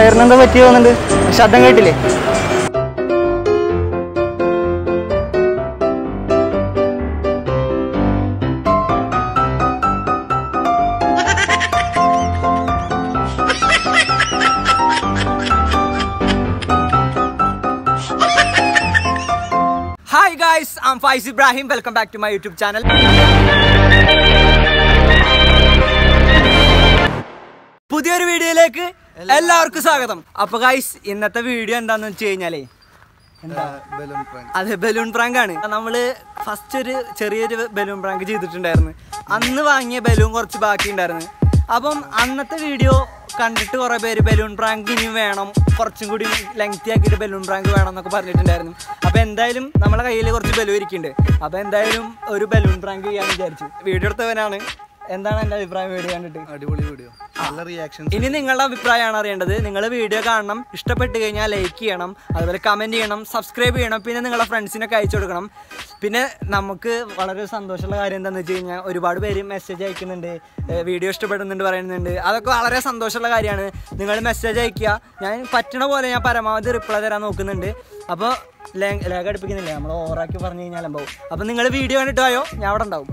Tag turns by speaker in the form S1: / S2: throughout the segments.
S1: ടയറിനെന്താ പറ്റി പോകുന്നുണ്ട്? ശബ്ദം കേട്ടില്ലേ?
S2: Hi guys, I'm Fayizzibrahim. Welcome back to my YouTube channel. പുതിയൊരു വീഡിയോയിലേക്ക് എല്ലാവർക്കും സ്വാഗതം. അപ്പോൾ ഗൈസ്, ഇന്നത്തെ വീഡിയോ എന്താണെന്ന് വെച്ച് കഴിഞ്ഞാലേ അതെ, ബലൂൺ പ്രാങ്ക് ആണ്. നമ്മൾ ഫസ്റ്റ് ഒരു ചെറിയൊരു ബലൂൺ പ്രാങ്ക് ചെയ്തിട്ടുണ്ടായിരുന്നു. അന്ന് വാങ്ങിയ ബലൂൺ കുറച്ച് ബാക്കി ഉണ്ടായിരുന്നു. അപ്പം അന്നത്തെ വീഡിയോ കണ്ടിട്ട് കുറേ പേര് ബലൂൺ പ്രാങ്ക് ഇനിയും വേണം, കുറച്ചും കൂടി ലെങ്തി ആക്കിയിട്ട് ബലൂൺ പ്രാങ്ക് വേണം എന്നൊക്കെ പറഞ്ഞിട്ടുണ്ടായിരുന്നു. അപ്പോൾ എന്തായാലും നമ്മളെ കയ്യിൽ കുറച്ച് ബലൂൺ ഇരിക്കുന്നുണ്ട്. അപ്പോൾ എന്തായാലും ഒരു ബലൂൺ പ്രാങ്ക് ചെയ്യാമെന്ന് വിചാരിച്ചു. വീഡിയോ എടുത്തവനാണ്. എന്താണ് എൻ്റെ അഭിപ്രായം വീഡിയോ കണ്ടിട്ട്?
S1: അടിപൊളി വീഡിയോ, നല്ല റിയാക്ഷൻ.
S2: ഇനി നിങ്ങളുടെ അഭിപ്രായമാണ് അറിയേണ്ടത്. നിങ്ങൾ വീഡിയോ കാണണം, ഇഷ്ടപ്പെട്ട് കഴിഞ്ഞാൽ ലൈക്ക് ചെയ്യണം, അതുപോലെ കമൻറ്റ് ചെയ്യണം, സബ്സ്ക്രൈബ് ചെയ്യണം, പിന്നെ നിങ്ങളുടെ ഫ്രണ്ട്സിനൊക്കെ അയച്ചു കൊടുക്കണം. പിന്നെ നമുക്ക് വളരെ സന്തോഷമുള്ള കാര്യം എന്താണെന്ന് വെച്ച് കഴിഞ്ഞാൽ ഒരുപാട് പേര് മെസ്സേജ് അയക്കുന്നുണ്ട്, വീഡിയോ ഇഷ്ടപ്പെടുന്നുണ്ട് പറയുന്നുണ്ട്. അതൊക്കെ വളരെ സന്തോഷമുള്ള കാര്യമാണ്. നിങ്ങൾ മെസ്സേജ് അയക്കുക. ഞാൻ പറ്റണ പോലെ ഞാൻ പരമാവധി റിപ്ലൈ തരാൻ നോക്കുന്നുണ്ട്. അപ്പോൾ ലാഗ് അടുപ്പിക്കുന്നില്ല, നമ്മൾ ഓവറാക്കി പറഞ്ഞു കഴിഞ്ഞാലും പോകും. അപ്പോൾ നിങ്ങൾ വീഡിയോ കണ്ടിട്ട് പോയോ, ഞാൻ അവിടെ ഉണ്ടാവും.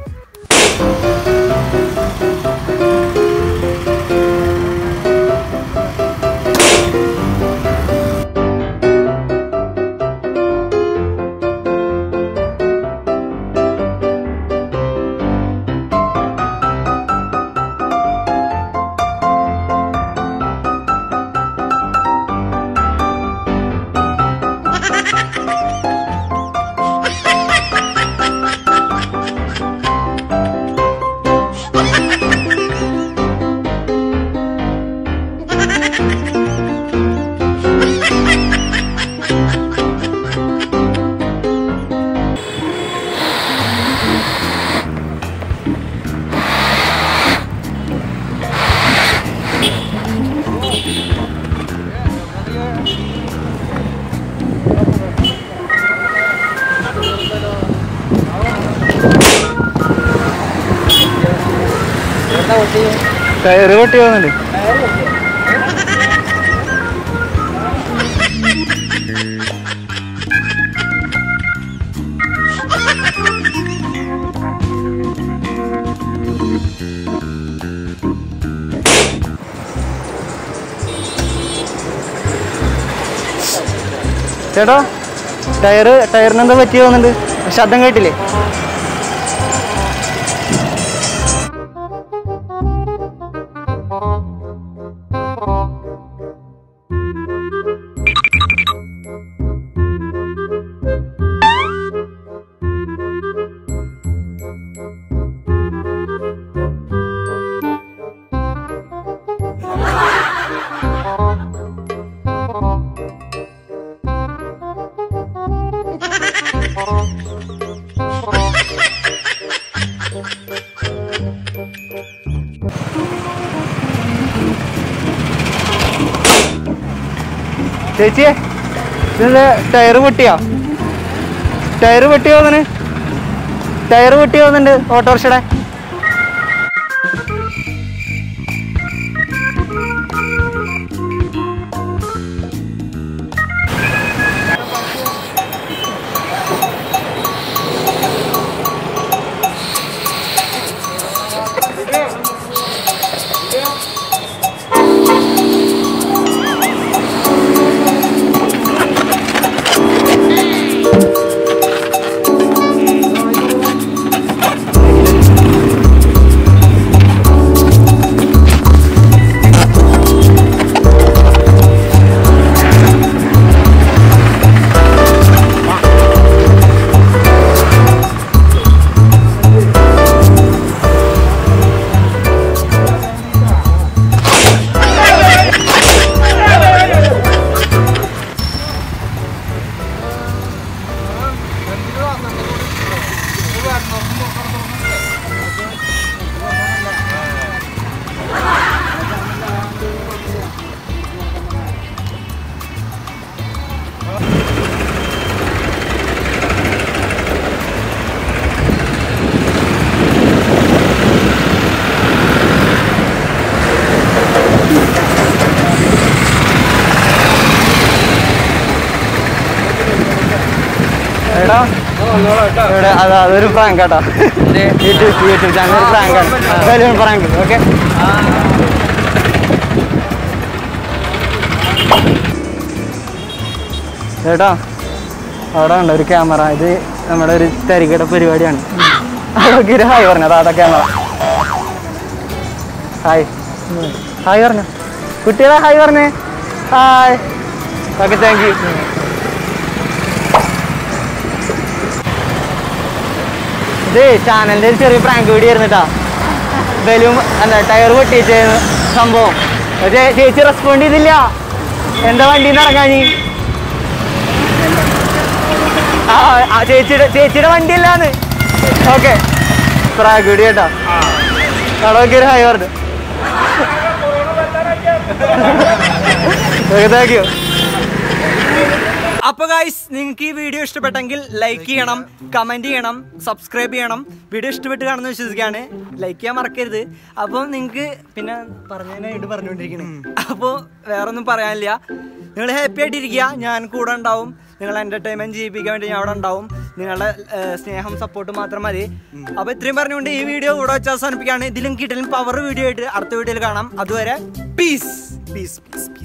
S1: ടയറ് പൊട്ടി പോകുന്നുണ്ട്. ചേട്ടാ, ടയറിനെന്താ പറ്റി പോകുന്നുണ്ട്? ശബ്ദം കേട്ടില്ലേ? ചേച്ചിയെ, ഇത് ടയറ് പൊട്ടിയോ? ടയറ് പൊട്ടി പോകുന്നുണ്ട് ഓട്ടോറിക്ഷയുടെ. ചേട്ടാ ഇവിടെ അതൊരു പ്രാങ്ക് കേട്ടോ, യൂട്യൂബ് ചാനൽ ഒരു പ്രാങ്കാണ്, പ്രാങ്ക്. ഓക്കെ, ചേട്ടാ അവിടെ ഉണ്ട് ഒരു ക്യാമറ. ഇത് നമ്മുടെ ഒരു തരികട പരിപാടിയാണ്. അതൊക്കെ ഒരു ഹായ് പറഞ്ഞത്, അതാ ക്യാമറ. ഹായ് ഹായ് പറഞ്ഞ കുട്ടികളെ ഹായ് പറഞ്ഞേ. ഹായ്. Okay, thank you. ഇത് ചാനലിൻ്റെ ഒരു ചെറിയ പ്രാങ്ക് വീഡിയോ ആയിരുന്നിട്ടാ. ബലൂൺ അല്ല ടയർ പൊട്ടിച്ച സംഭവം. പക്ഷേ ചേച്ചി റെസ്പോണ്ട് ചെയ്തില്ല. എന്താ വണ്ടിയിൽ നിന്ന് ഇറങ്ങാഞ്ഞി? ചേച്ചിയുടെ വണ്ടിയല്ലാന്ന്. ഓക്കെ, പ്രാങ്ക് വീഡിയോ കേട്ടോ. അവിടെ ഒരു ഹായ് പറഞ്ഞു. Thank you.
S2: അപ്പോൾ ഗൈസ്, നിങ്ങൾക്ക് ഈ വീഡിയോ ഇഷ്ടപ്പെട്ടെങ്കിൽ ലൈക്ക് ചെയ്യണം, കമൻറ്റ് ചെയ്യണം, സബ്സ്ക്രൈബ് ചെയ്യണം. വീഡിയോ ഇഷ്ടപ്പെട്ട് കാണുന്ന വിശ്വസിക്കുകയാണ്. ലൈക്ക് ചെയ്യാൻ മറക്കരുത്. അപ്പോൾ നിങ്ങൾക്ക് പിന്നെ പറഞ്ഞതിനായിട്ട് പറഞ്ഞുകൊണ്ടിരിക്കണേ. അപ്പോൾ വേറൊന്നും പറയാനില്ല. നിങ്ങൾ ഹാപ്പി ആയിട്ടിരിക്കുക, ഞാൻ കൂടെ ഉണ്ടാവും. നിങ്ങളെ എൻ്റർടൈൻമെൻറ്റ് ചെയ്യിപ്പിക്കാൻ വേണ്ടി ഞാൻ അവിടെ ഉണ്ടാവും. നിങ്ങളുടെ സ്നേഹം സപ്പോർട്ട് മാത്രം മതി. അപ്പോൾ ഇത്രയും പറഞ്ഞുകൊണ്ട് ഈ വീഡിയോ ഇവിടെ വെച്ച് അവസാനിപ്പിക്കുകയാണ്. ഇതിലും കിട്ടലും പവർ വീഡിയോ ആയിട്ട് അടുത്ത വീഡിയോയിൽ കാണാം. അതുവരെ പീസ് പീസ് പീസ്.